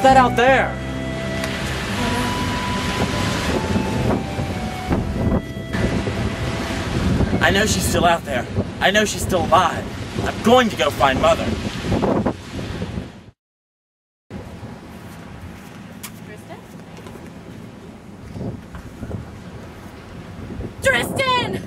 that out there? I know she's still out there. I know she's still alive. I'm going to go find Mother. Tristan!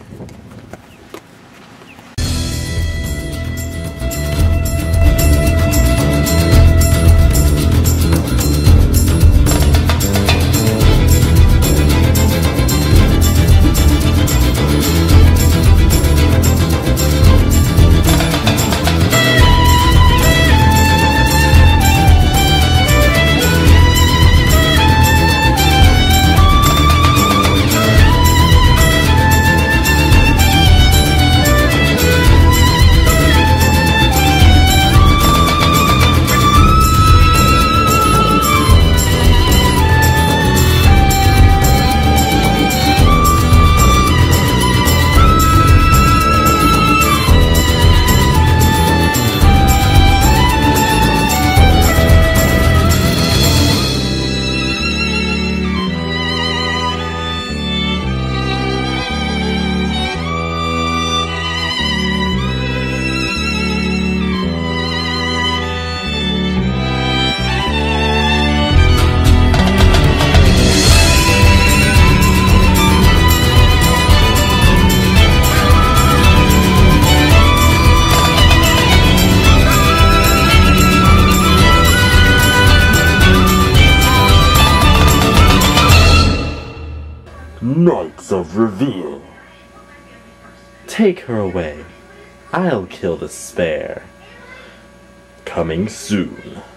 Knights of Revia. Take her away. I'll kill despair. Coming soon.